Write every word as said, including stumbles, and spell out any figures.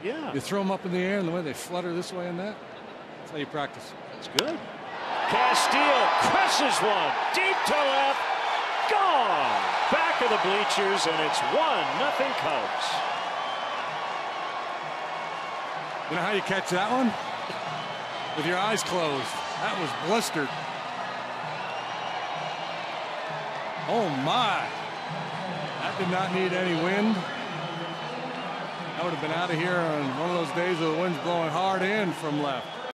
Yeah. You throw them up in the air and the way they flutter this way and that. That's how you practice. That's good. Castillo crushes one deep to left. Gone. Back of the bleachers, and it's one nothing Cubs. You know how you catch that one? With your eyes closed. That was blistered. Oh my. That did not need any wind. I would have been out of here on one of those days where the wind's blowing hard in from left.